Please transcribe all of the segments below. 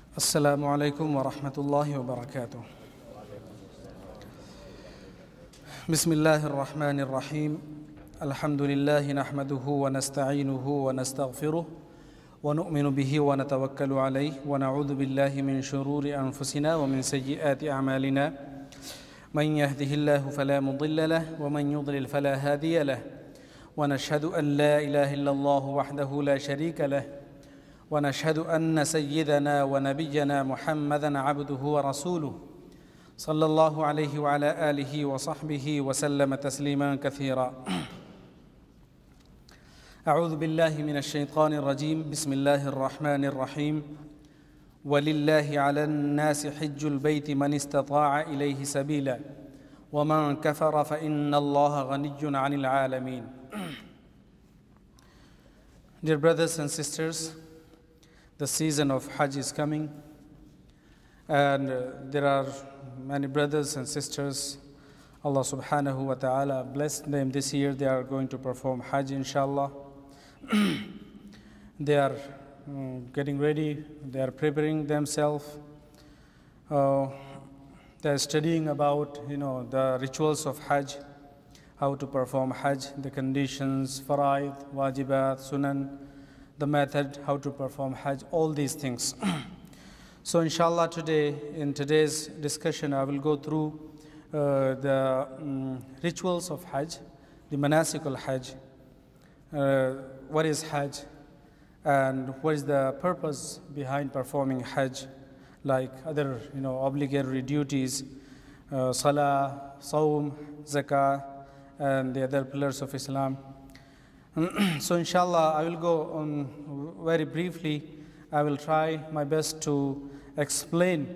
السلام عليكم ورحمة الله وبركاته. بسم الله الرحمن الرحيم. الحمد لله نحمده ونستعينه ونستغفره ونؤمن به ونتوكل عليه ونعوذ بالله من شرور أنفسنا ومن سيئات أعمالنا من يهده الله فلا مضل له ومن يضلل فلا هادي له ونشهد أن لا إله إلا الله وحده لا شريك له ونشهد أن سيدنا ونبينا محمدا عبده ورسوله صلى الله عليه وعلى آله وصحبه وسلم تسليما كثيرا. أعوذ بالله من الشيطان الرجيم. بسم الله الرحمن الرحيم. ولله على الناس حج البيت من استطاع إليه سبيلا ومن كفر فإن الله غني عن العالمين. Dear brothers and sisters, the season of Hajj is coming, and there are many brothers and sisters. Allah subhanahu wa ta'ala blessed them this year. They are going to perform Hajj, inshallah. They are getting ready. They are preparing themselves. They are studying about, the rituals of Hajj, how to perform Hajj, the conditions, faraid, wajibat, sunan, the method, how to perform Hajj, all these things. So inshallah today, in today's discussion, I will go through the rituals of Hajj, the manasik al-Hajj, what is Hajj, and what is the purpose behind performing Hajj, like other obligatory duties, salah, sawm, zakah, and the other pillars of Islam. So inshallah, I will go on very briefly. I will try my best to explain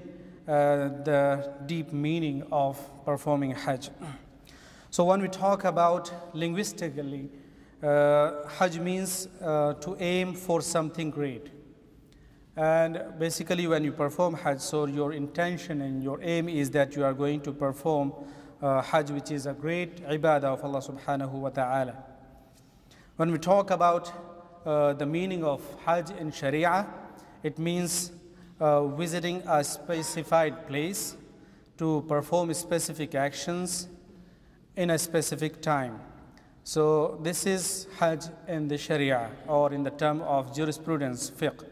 the deep meaning of performing Hajj. So when we talk about linguistically, Hajj means to aim for something great. And basically when you perform Hajj, so your intention and your aim is that you are going to perform Hajj, which is a great ibadah of Allah subhanahu wa ta'ala. When we talk about the meaning of Hajj in Sharia, it means visiting a specified place to perform specific actions in a specific time. So this is Hajj in the Sharia, or in the term of jurisprudence, fiqh.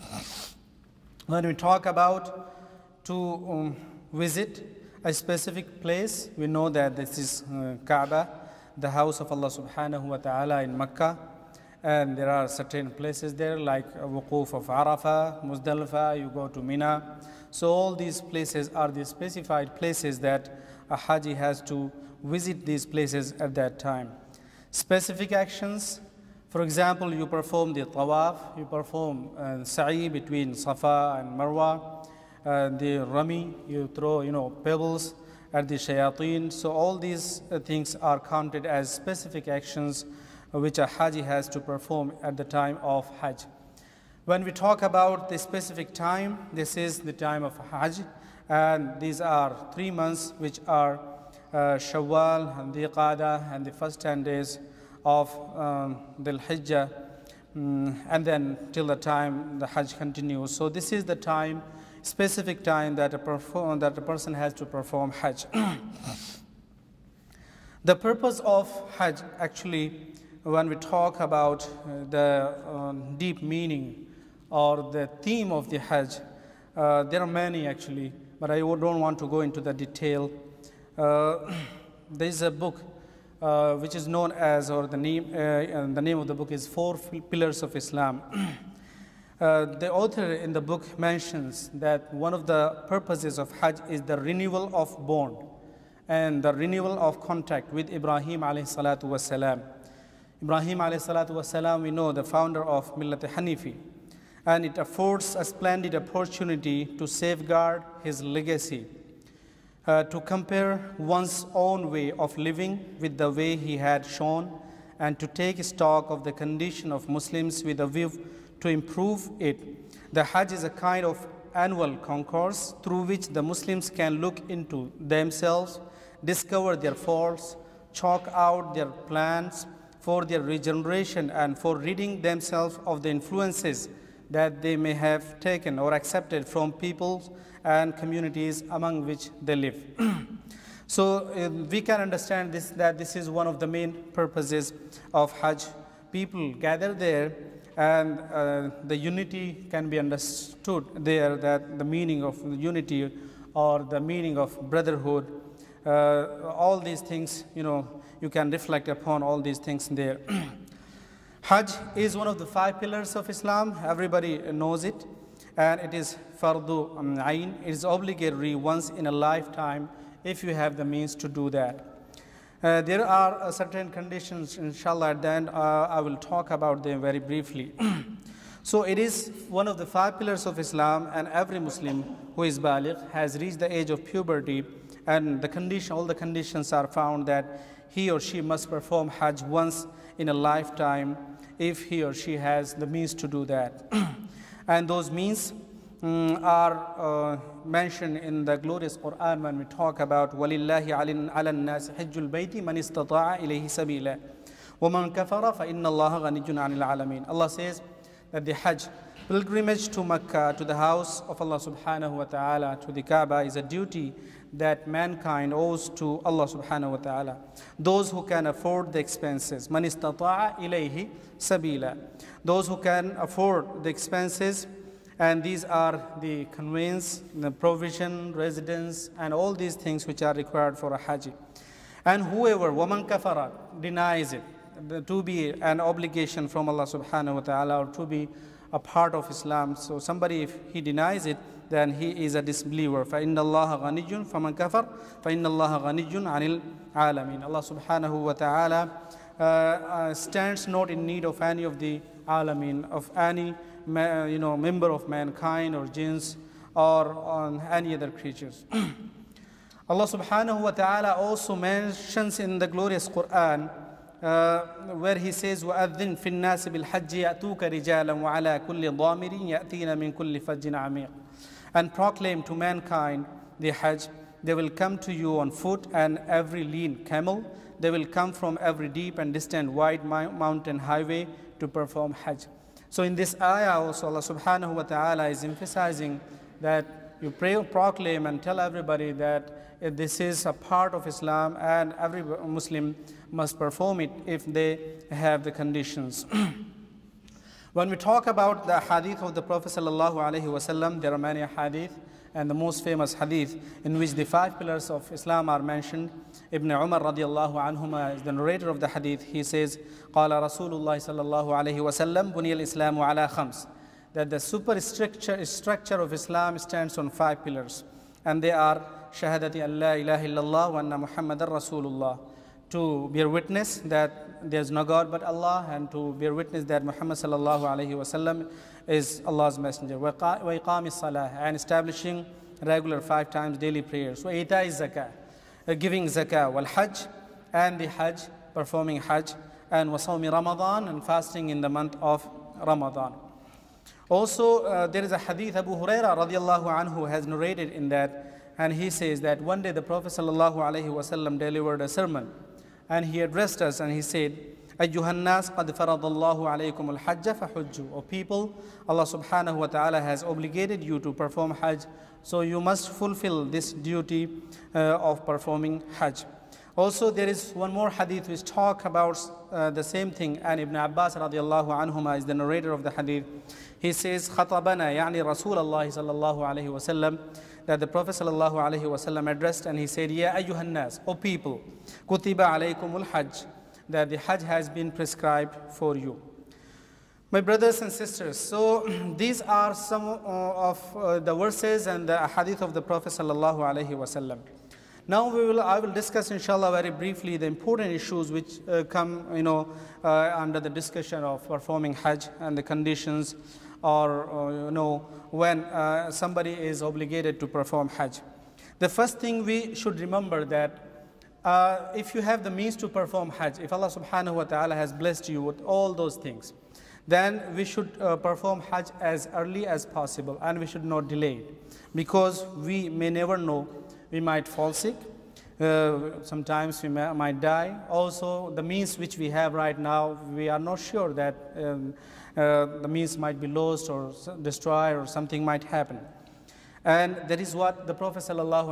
When we talk about to visit a specific place, we know that this is Kaaba, the house of Allah subhanahu wa ta'ala in Mecca, and there are certain places there like Wuquf of Arafah, Muzdalifah, you go to Mina. So all these places are the specified places that a Haji has to visit these places at that time. Specific actions, for example, you perform the tawaf, you perform sa'i between Safa and Marwa, the rami, you throw pebbles at the shayateen. So all these things are counted as specific actions which a Haji has to perform at the time of Hajj. When we talk about the specific time, this is the time of Hajj, and these are 3 months, which are Shawwal and the Qada and the first 10 days of the Hijjah, and then till the time the Hajj continues. So this is the time, specific time that a person has to perform Hajj. The purpose of Hajj, actually, when we talk about the deep meaning or the theme of the Hajj, there are many actually, but I don't want to go into the detail. There is a book which is known as, or the name of the book is 4 Pillars of Islam. The author in the book mentions that one of the purposes of Hajj is the renewal of bond and the renewal of contact with Ibrahim alayhi salatu wasalam. Ibrahim alayhi salatu wasalam, we know, the founder of Millat Hanifi, and it affords a splendid opportunity to safeguard his legacy, to compare one's own way of living with the way he had shown, and to take stock of the condition of Muslims with a view to improve it. The Hajj is a kind of annual concourse through which the Muslims can look into themselves, discover their faults, chalk out their plans for their regeneration, and for ridding themselves of the influences that they may have taken or accepted from peoples and communities among which they live. So we can understand this, that this is one of the main purposes of Hajj. People gather there, and the unity can be understood there, that the meaning of unity or the meaning of brotherhood, all these things, you can reflect upon all these things there. Hajj is one of the 5 pillars of Islam. Everybody knows it, and it is fardu ayn. It is obligatory once in a lifetime if you have the means to do that. There are certain conditions, inshallah, at the end I will talk about them very briefly. So it is one of the 5 pillars of Islam, and every Muslim who is baligh has reached the age of puberty, and all the conditions are found that he or she must perform Hajj once in a lifetime if he or she has the means to do that. And those means are mentioned in the glorious Quran when we talk about وَلِلَّهِ عَلَى النَّاسِ حِجُّ الْبَيْتِ مَنِ اسْتَطَاعَ إِلَيْهِ سَبِيلًا وَمَنْ كَفَرَ فَإِنَّ اللَّهَ غَنِيٌّ عَنِ الْعَالَمِينَ. Allah says that the Hajj, pilgrimage to Mecca, to the house of Allah subhanahu wa ta'ala, to the Kaaba, is a duty that mankind owes to Allah subhanahu wa ta'ala. Those who can afford the expenses, مَنِ اسْتَطَاعَ إِلَيْهِ سَبِيلًا, those who can afford the expenses, and these are the conveyance, the provision, residence, and all these things which are required for a Hajj. And whoever, وَمَنْ كَفَرَ, denies it to be an obligation from Allah subhanahu wa ta'ala, or to be a part of Islam. So somebody, if he denies it, then he is a disbeliever. فَإِنَّ اللَّهَ غَنِيٌّ فَمَنْ كَفَرَ فَإِنَّ اللَّهَ غَنِيٌّ عَنِ الْعَالَمِينَ. Allah subhanahu wa ta'ala stands not in need of any of the alameen, of any member of mankind or jinns or on any other creatures. Allah subhanahu wa ta'ala also mentions in the glorious Quran where he says وَأَذِّن فِي النَّاسِ بِالْحَجِّ يَأْتُوكَ رِجَالًا وَعَلَى كُلِّ ضَامِرٍ يَأْتِينَ مِنْ كُلِّ فَجٍّ عَمِيقٍ. And proclaim to mankind the Hajj. They will come to you on foot and every lean camel. They will come from every deep and distant wide mountain highway to perform Hajj. So in this ayah also Allah subhanahu wa ta'ala is emphasizing that you proclaim and tell everybody that this is a part of Islam, and every Muslim must perform it if they have the conditions. When we talk about the hadith of the Prophet sallallahu alaihi wasallam, there are many hadith, and the most famous hadith in which the 5 pillars of Islam are mentioned. Ibn Umar radiallahu anhuma is the narrator of the hadith. He says, قال رسول الله صلى الله عليه وسلم بني الإسلام على خمس, that the structure of Islam stands on 5 pillars, and they are shahadati an la ilaha illallah wa anna Muhammadan Rasulullah, to bear witness that there is no God but Allah, and to bear witness that Muhammad sallallahu alaihi wasallam is Allah's messenger. Wa iqamis salah, and establishing regular 5 times daily prayers. Wa ita'iz zakah, giving zakah. Wal hajj, and the hajj, performing hajj. And wa sawmi Ramadan, and fasting in the month of Ramadan. Also there is a hadith Abu Huraira radiallahu anhu has narrated in that, and he says that one day the Prophet sallallahu alaihi wasallam delivered a sermon, and he addressed us and he said, أَيُّهَا النَّاسِ قَدْ فَرَضَ اللَّهُ عَلَيْكُمُ الْحَجَّ فَحُجُّوا. O people, Allah subhanahu wa ta'ala has obligated you to perform Hajj, so you must fulfill this duty of performing Hajj. Also there is one more hadith which talk about the same thing, and Ibn Abbas radiallahu anhuma is the narrator of the hadith. He says, خَطَبَنَا يعني رسول الله صلى الله عليه وسلم, that the Prophet sallallahu alaihi wasallam addressed, and he said, Ya ayyuhan nas, O people, kutiba alaykumul hajj, that the Hajj has been prescribed for you. My brothers and sisters, so these are some of the verses and the hadith of the Prophet sallallahu alaihi wasallam. Now I will discuss inshallah very briefly the important issues which come under the discussion of performing Hajj and the conditions, or when somebody is obligated to perform Hajj. The first thing we should remember that if you have the means to perform Hajj, if Allah subhanahu wa ta'ala has blessed you with all those things, then we should perform Hajj as early as possible, and we should not delay it, because we may never know. We might fall sick, Sometimes we might die. Also, the means which we have right now, we are not sure that the means might be lost or destroyed or something might happen. And that is what the Prophet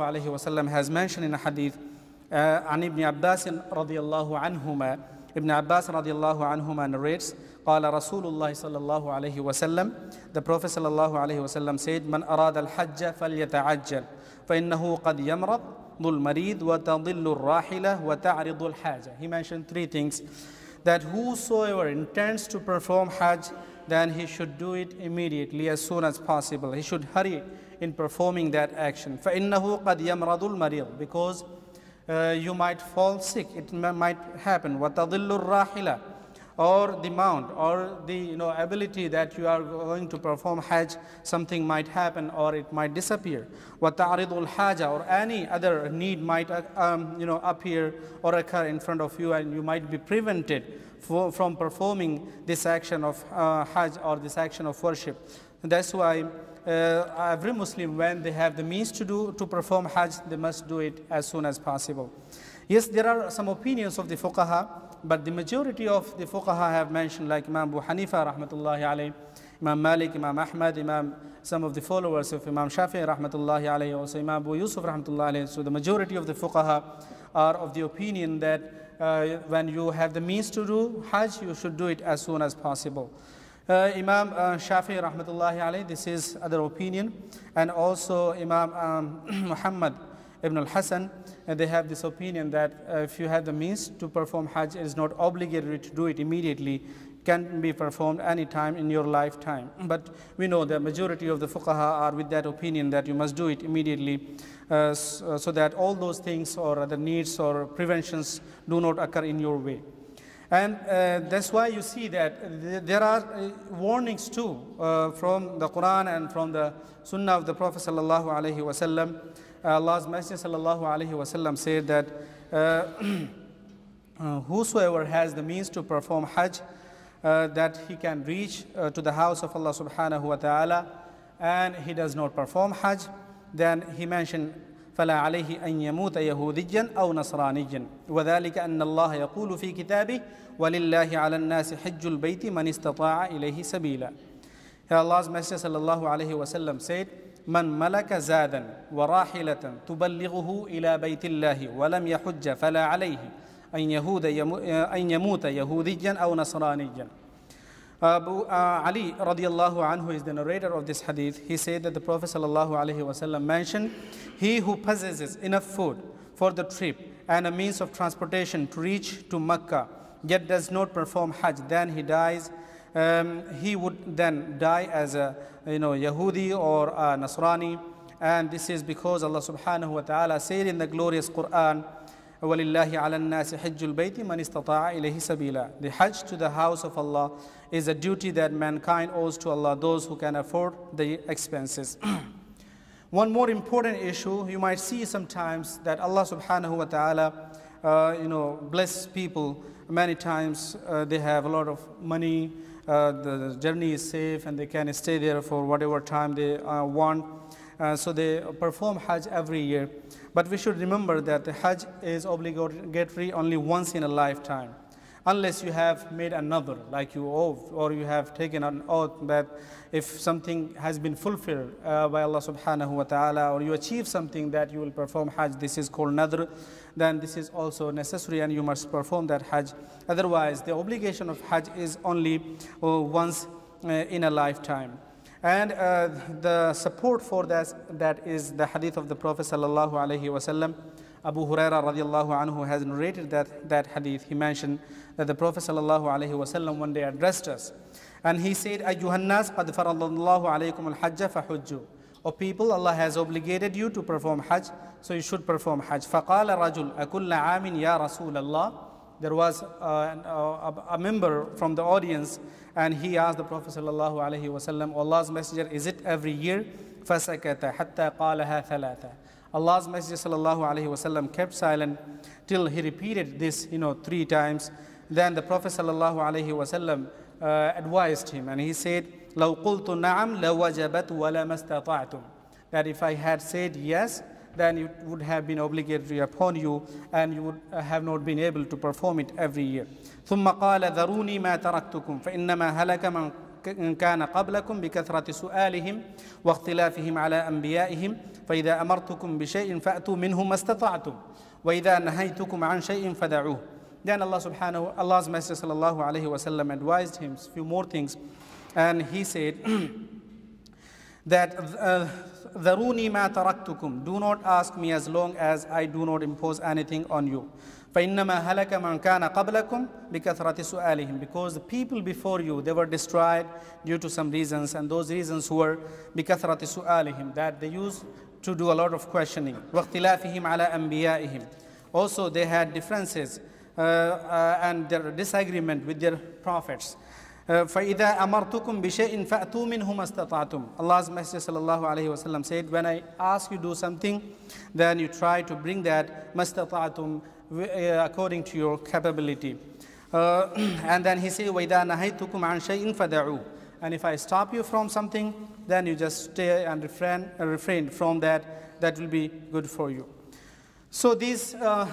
ﷺ has mentioned in a hadith. عن ابن عباس رضي الله عنهما, Ibn Abbas radiallahu anhuma narrates, قال رسول الله صلى الله عليه وسلم, the Prophet صلى الله عليه وسلم said, من أراد الحج فليتعجل فإنه قد يمرض ذو المريض وتضل الراحلة وتعرض الحاجة. He mentioned three things, that whosoever intends to perform Hajj, then he should do it immediately, as soon as possible. He should hurry in performing that action. فإنه قد يمرض المريض, because you might fall sick, it might happen. وَتَضِلُّ الرَّاحِلَةِ, or the mount, or the ability that you are going to perform Hajj, something might happen or it might disappear. وَتَعْرِضُ الْحَاجَةِ, or any other need might appear or occur in front of you, and you might be prevented from performing this action of Hajj or this action of worship. That's why every Muslim, when they have the means to perform Hajj, they must do it as soon as possible. Yes, there are some opinions of the fuqaha, but the majority of the fuqaha have mentioned, like Imam Abu Hanifa rahmatullahi alayhi, Imam Malik, Imam Ahmad, some of the followers of Imam Shafi'i rahmatullahi alayhi, also Imam Abu Yusuf rahmatullahi alayhi. So the majority of the fuqaha are of the opinion that when you have the means to do Hajj, you should do it as soon as possible. Imam Shafi'i rahmatullahi alayhi, this is other opinion, and also Imam Muhammad ibn al-Hasan, they have this opinion that if you have the means to perform Hajj, it is not obligatory to do it immediately, can be performed any time in your lifetime. But we know the majority of the fuqaha are with that opinion that you must do it immediately, so that all those things or other needs or preventions do not occur in your way. And that's why you see that there are warnings too from the Quran and from the Sunnah of the Prophet sallallahu alaihi wasallam. Allah's Messenger sallallahu alaihi wasallam said that whosoever has the means to perform Hajj, that he can reach to the house of Allah subhanahu wa ta'ala, and he does not perform Hajj, then he mentioned فلا عليه أن يموت يهوديا أو نصرانيا وذلك أن الله يقول في كتابه ولله على الناس حج البيت من استطاع إليه سبيلا. Allah's Messenger sallallahu alayhi wa sallam said, من ملك زادا وراحلة تبلغه إلى بيت الله ولم يحج فلا عليه أن يموت يهوديا أو نصرانيا. Ali radiallahu anhu is the narrator of this hadith. He said that the Prophet sallallahu alaihi wasallam mentioned, he who possesses enough food for the trip and a means of transportation to reach to Mecca, yet does not perform Hajj, then he dies. He would then die as a Yahudi or a Nasrani, and this is because Allah subhanahu wa ta'ala said in the glorious Quran, وَلِلَّهِ عَلَى النَّاسِ حِجُّ الْبَيْتِ مَنِ اسْتَطَاعَ إِلَيْهِ سَبِيلًا. The Hajj to the house of Allah is a duty that mankind owes to Allah, those who can afford the expenses. One more important issue, you might see sometimes that Allah subhanahu wa ta'ala bless people many times. They have a lot of money, the journey is safe, and they can stay there for whatever time they want. So they perform Hajj every year. But we should remember that the Hajj is obligatory only once in a lifetime, unless you have made another, like you oath, or you have taken an oath that if something has been fulfilled by Allah subhanahu wa ta'ala, or you achieve something that you will perform Hajj, this is called nadr, then this is also necessary and you must perform that Hajj. Otherwise, the obligation of Hajj is only once in a lifetime. And the support for that is the hadith of the Prophet sallallahu alaihi wasallam. Abu Huraira radiallahu anhu has narrated that hadith. He mentioned that the Prophet sallallahu alaihi wasallam one day addressed us, and he said, "Ayyuhan nas qad faradallahu alaykum al-hajj fahujju." O people, Allah has obligated you to perform Hajj, so you should perform Hajj. فَقَالَ رَجُلْ أَكُلَّ عَامٍ يَا رَسُولَ اللَّهِ. There was a member from the audience, and he asked the Prophet sallallahu alaihi wasallam, Allah's Messenger, is it every year? فَسَكَتَ حَتَّى قَالَهَا ثَلَاثًا. Allah's Messenger sallallahu alaihi wasallam kept silent till he repeated this 3 times. Then the Prophet sallallahu alaihi wasallam advised him, and he said, لَوْ قُلْتُ نَعَمْ لَوَجَبَتْ وَلَمَا اسْتَطَعْتُمْ. That if I had said yes, then it would have been obligatory upon you, and you would have not been able to perform it every year. ثم قال ذروني ما تركتكم فإنما هلك من كان قبلكم بكثرة سؤالهم واختلافهم على أنبيائهم فإذا أمرتكم بشيء فأتوا منه ما استطعتم وإذا نهيتكم عن شيء فدعوه. Then Allah's Messenger sallallahu alaihi wasallam advised him a few more things, and he said that ذروني ما تركتكم, do not ask me as long as I do not impose anything on you. فإنما هلك من كان قبلكم بكثرة سؤالهم, because the people before you, they were destroyed due to some reasons, and those reasons were بكثرة سؤالهم, that they used to do a lot of questioning. واختلافهم على أنبيائهم, also they had differences and their disagreement with their prophets. فَإِذَا أَمَرْتُكُمْ بِشَيْءٍ فَأْتُوا مِنْهُ مَا اسْتَطَعْتُمْ. Allah's Messenger sallallahu alayhi wasallam said, when I ask you to do something, then you try to bring that مَا اسْتَطَعْتُمْ according to your capability. And then he said, وَإِذَا نَهَيْتُكُمْ عَنْ شَيْءٍ فَدَعُوا. And if I stop you from something, then you just stay and refrain from that. That will be good for you. So these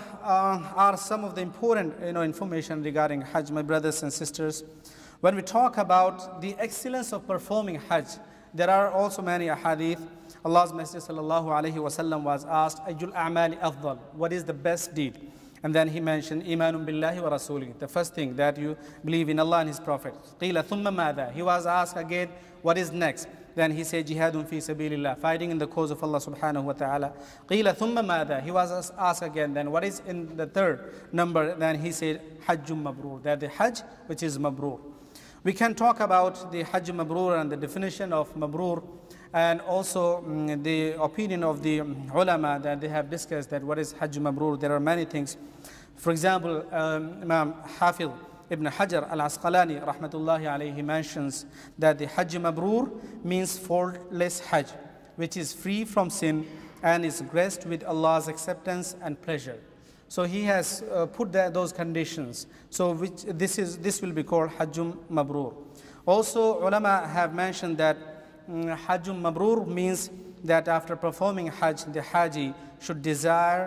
are some of the important information regarding Hajj, my brothers and sisters. When we talk about the excellence of performing Hajj, there are also many ahadith. Allah's Messenger sallallahu alaihi wasallam was asked, Ajul a'mali afdal, what is the best deed? And then he mentioned, Imanun billahi wa rasulih, the first thing, that you believe in Allah and His Prophet. Qila thumma madha, he was asked again, what is next? Then he said, jihadun fi sabilillah, fighting in the cause of Allah subhanahu wa ta'ala. Qila thumma madha, he was asked again, then what is in the third number? Then he said, hajjum mabrur, that the Hajj which is mabrur. We can talk about the Hajj mabrur and the definition of mabrur, and also the opinion of the ulama that they have discussed that what is Hajj mabrur. There are many things. For example, Imam Hafiz Ibn Hajar al-Asqalani rahmatullahi alayhi mentions that the Hajj mabrur means faultless Hajj, which is free from sin and is graced with Allah's acceptance and pleasure. So he has put those conditions. So this will be called Hajjum Mabrur. Also, ulama have mentioned that Hajjum Mabrur means that after performing Hajj, the Haji should desire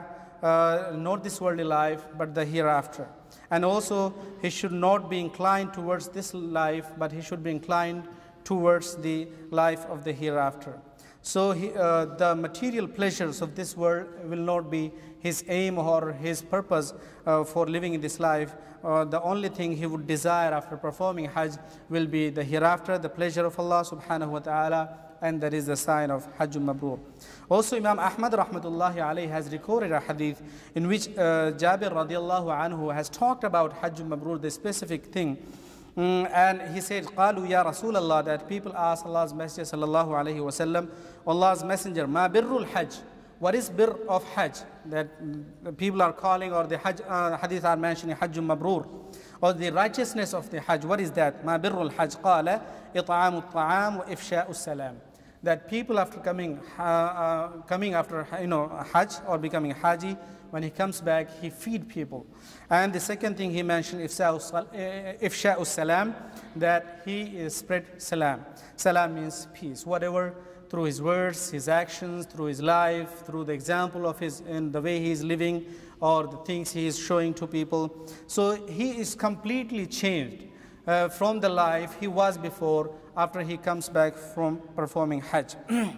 not this worldly life, but the hereafter. And also, he should not be inclined towards this life, but he should be inclined towards the life of the hereafter. So the material pleasures of this world will not be his aim or his purpose for living in this life. The only thing he would desire after performing Hajj will be the hereafter, the pleasure of Allah subhanahu wa ta'ala, and that is the sign of Hajjul Mabrur. Also, Imam Ahmad rahmatullahi alayhi has recorded a hadith in which Jabir radiallahu anhu has talked about Hajjul Mabrur, the specific thing. And he said, قالوا يا رسول الله, that people ask Allah's Messenger sallallahu alayhi wa sallam, Allah's Messenger, ما بر الحج, what is bir of Hajj? That people are calling, or the Hajj, hadith are mentioning Hajjul Mabrur, or the righteousness of the Hajj. What is that? ما بر الحج قال إطعام الطعام وإفشاء السلام. That people after coming after Hajj or becoming Haji, when he comes back, he feed people. And the second thing he mentioned, ifsha'u salam, that he spread salam. Salam means peace. Whatever, through his words, his actions, through his life, through the example of in the way he is living, or the things he is showing to people. So he is completely changed from the life he was before after he comes back from performing Hajj.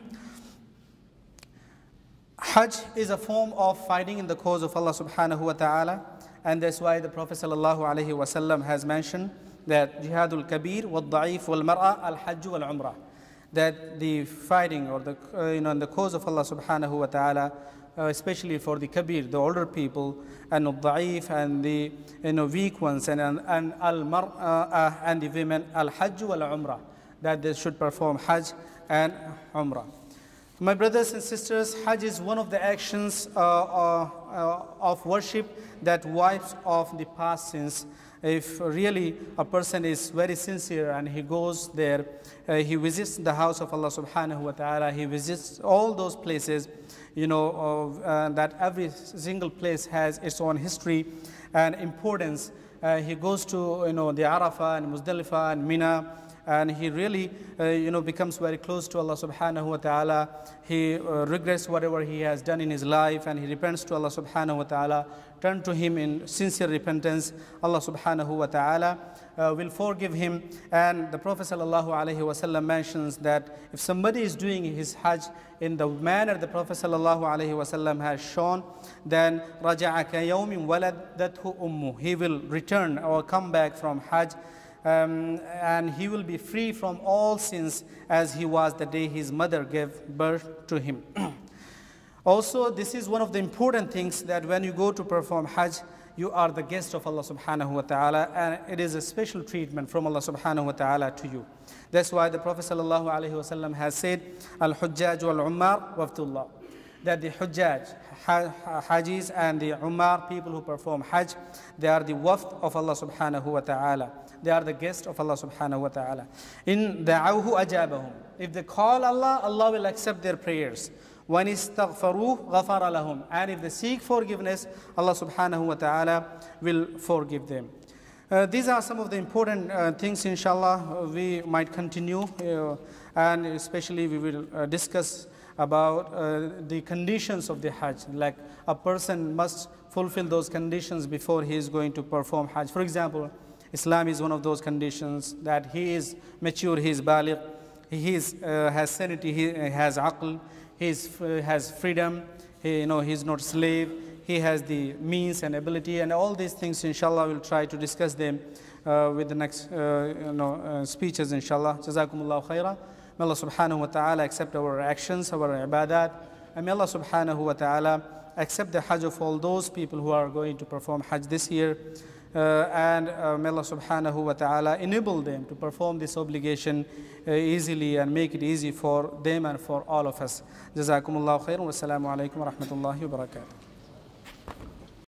Hajj is a form of fighting in the cause of Allah subhanahu wa ta'ala, and that's why the Prophet sallallahu alaihi wasallam has mentioned that jihadul kabir wal da'if wal mar'a al hajj wal umrah, that the fighting or the in the cause of Allah subhanahu wa ta'ala, especially for the kabir, the older people, and al da'if and the weak ones, and al mar'a and the women, al hajj wal umrah, that they should perform Hajj and Umrah. My brothers and sisters, Hajj is one of the actions of worship that wipes off the past sins. If really a person is very sincere and he goes there, he visits the house of Allah subhanahu wa ta'ala, he visits all those places, that every single place has its own history and importance. He goes to the Arafah and Muzdalifah and Mina, and he really becomes very close to Allah subhanahu wa ta'ala. He regrets whatever he has done in his life, and he repents to Allah subhanahu wa ta'ala, turn to him in sincere repentance. Allah subhanahu wa ta'ala will forgive him. And the Prophet sallallahu alaihi wasallam mentions that if somebody is doing his Hajj in the manner the Prophet sallallahu alaihi wasallam has shown, then raja'a ka yawmin waladathu ummu, he will return or come back from Hajj, and he will be free from all sins as he was the day his mother gave birth to him. Also, this is one of the important things, that when you go to perform Hajj, you are the guest of Allah subhanahu wa ta'ala, and it is a special treatment from Allah subhanahu wa ta'ala to you. That's why the Prophet sallallahu alaihi wasallam has said, Al-Hujjaj wal-Ummar waftullah, that the Hujjaj, Hajis and the Ummar, people who perform Hajj, they are the waft of Allah subhanahu wa ta'ala. They are the guest of Allah subhanahu wa ta'ala. In da'awhu ajabahum, if they call Allah, Allah will accept their prayers. وَإِنِ اسْتَغْفَرُوهُ غَفَرَ لَهُمْ, and if they seek forgiveness, Allah subhanahu wa ta'ala will forgive them. These are some of the important things, inshallah. We might continue, and especially we will discuss about the conditions of the Hajj. Like a person must fulfill those conditions before he is going to perform Hajj. For example, Islam is one of those conditions, that he is mature, he is baligh, he has sanity, he has aql, he has freedom, he is not slave, he has the means and ability, and all these things, inshallah, we'll try to discuss them with the next speeches, inshallah. Jazakumullahu khaira. May Allah subhanahu wa ta'ala accept our actions, our ibadat, and may Allah subhanahu wa ta'ala accept the Hajj of all those people who are going to perform Hajj this year, and may Allah subhanahu wa ta'ala enable them to perform this obligation easily, and make it easy for them and for all of us. Jazakumullahu khairan wa assalamu alaikum wa rahmatullahi wa barakatuh.